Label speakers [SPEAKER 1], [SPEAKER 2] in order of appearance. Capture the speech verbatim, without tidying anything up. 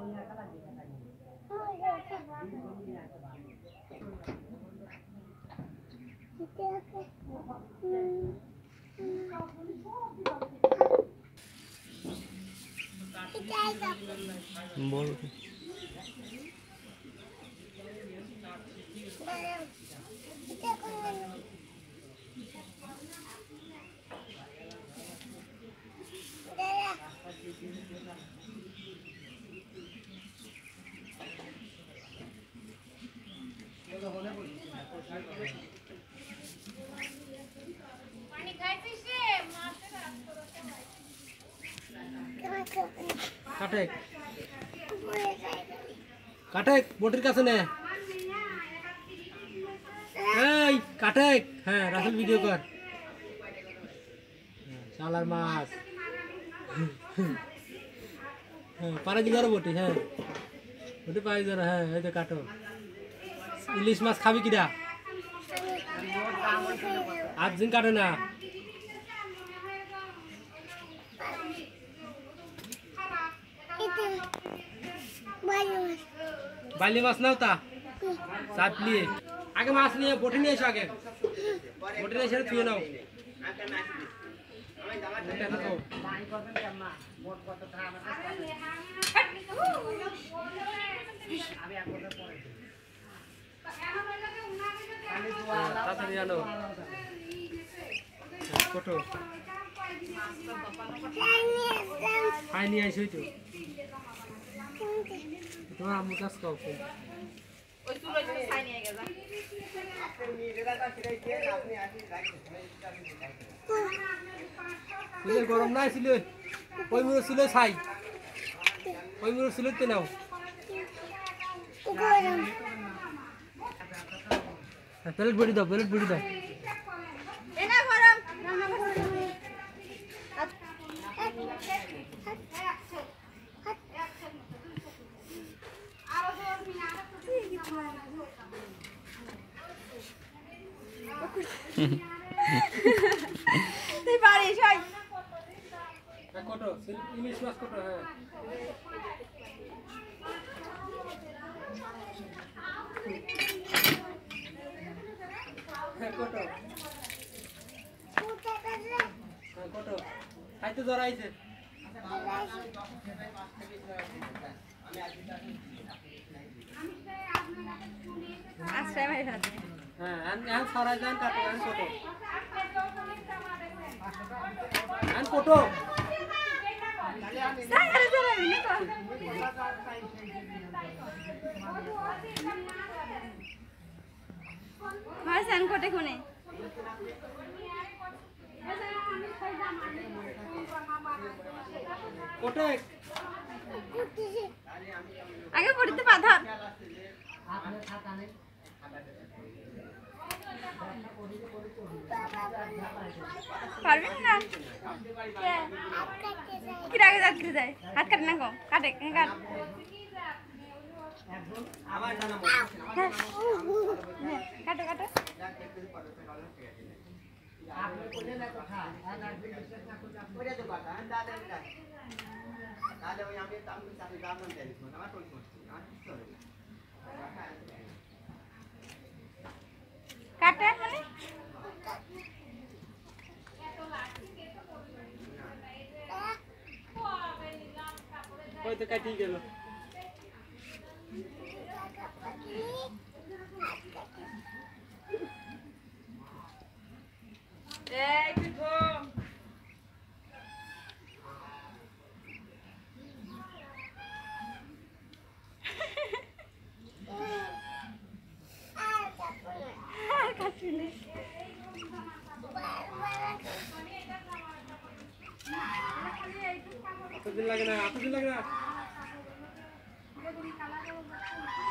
[SPEAKER 1] बोल কাটেক কাটেক বটির কাছে নে এই কাটেক হ্যাঁ রাসেল ভিডিও কর শালার মাছ হ্যাঁ পারে দিগার বটি হ্যাঁ বটি পাই ধর হ্যাঁ এই তো কাটো ইলিশ মাছ খাবি কিরা আজ দিন কাটে না बाली माछ ना होता साथ लिए आगे माछ नहीं है बोटी नहीं है आगे बोटी नहीं है छुए ना फोटो खाई नहीं आई तो তোমার আম্মু কাজ খাও ওই চুলো চুলো ছাই নিয়ে গেছে আপনি নিজেরা তা ছিড়াইতে আপনি আসি রাখতে গরম না ছিল ওই মুড়ো ছিল ছাই ওই মুড়ো ছিল তে নাও গরম প্লেট বড়ি দাও প্লেট বড়ি দাও এনা গরম রান্না করতে তুই পারিস ওই কত ইলিশ মাছ কত হ্যাঁ হ্যাঁ কত হ্যাঁ কত খাইতে ধরাইছে আচ্ছা ভাই হ্যাঁ আন সরাই যান কাটো আন কত আন কত সাইরে ধরাই না তো হয় সান কোটে কোনে কোটে আগে পড়তে পাথর পারবেন না কি রাগে যাচ্ছে যায় হাত কাটে না গো কাটে কাট কাটো কাটো কাটে মানে ওই তো কাটি গেল এই পিঠো আর কাটলে এতদিন লাগে না এতদিন লাগে না